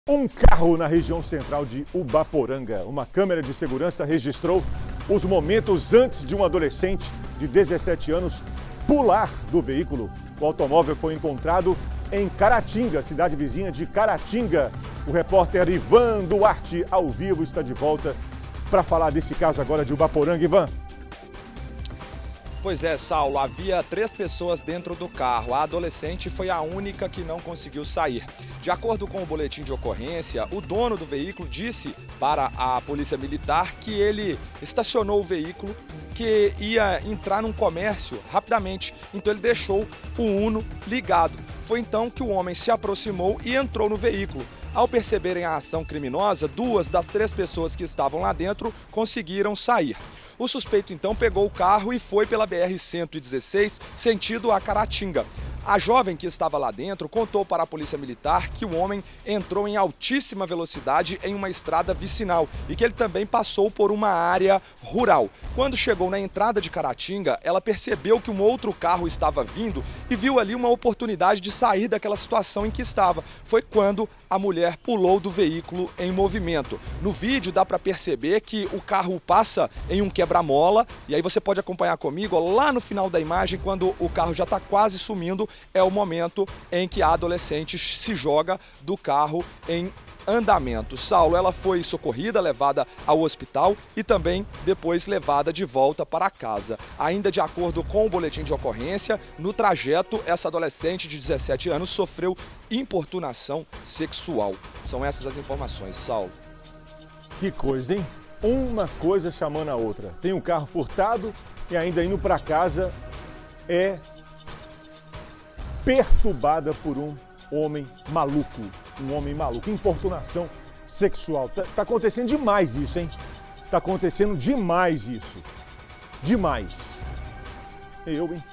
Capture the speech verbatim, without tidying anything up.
Um carro na região central de Ubaporanga. Uma câmera de segurança registrou os momentos antes de um adolescente de dezessete anos pular do veículo. O automóvel foi encontrado em Caratinga, cidade vizinha de Caratinga. O repórter Ivan Duarte, ao vivo, está de volta para falar desse caso agora de Ubaporanga. Ivan. Pois é, Saulo, havia três pessoas dentro do carro. A adolescente foi a única que não conseguiu sair. De acordo com o boletim de ocorrência, o dono do veículo disse para a polícia militar que ele estacionou o veículo, que ia entrar num comércio rapidamente. Então ele deixou o Uno ligado. Foi então que o homem se aproximou e entrou no veículo. Ao perceberem a ação criminosa, duas das três pessoas que estavam lá dentro conseguiram sair. O suspeito então pegou o carro e foi pela B R cento e dezesseis, sentido a Caratinga. A jovem que estava lá dentro contou para a polícia militar que o homem entrou em altíssima velocidade em uma estrada vicinal e que ele também passou por uma área rural. Quando chegou na entrada de Caratinga, ela percebeu que um outro carro estava vindo e viu ali uma oportunidade de sair daquela situação em que estava. Foi quando a mulher pulou do veículo em movimento. No vídeo dá para perceber que o carro passa em um quebra-mola e aí você pode acompanhar comigo, ó, lá no final da imagem, quando o carro já está quase sumindo, é o momento em que a adolescente se joga do carro em andamento. Saulo, ela foi socorrida, levada ao hospital e também depois levada de volta para casa. Ainda de acordo com o boletim de ocorrência, no trajeto, essa adolescente de dezessete anos sofreu importunação sexual. São essas as informações, Saulo. Que coisa, hein? Uma coisa chamando a outra. Tem um carro furtado e ainda indo para casa é perturbada por um homem maluco. Um homem maluco. Importunação sexual. Tá, tá acontecendo demais isso, hein? Tá acontecendo demais isso. Demais. Eu, hein?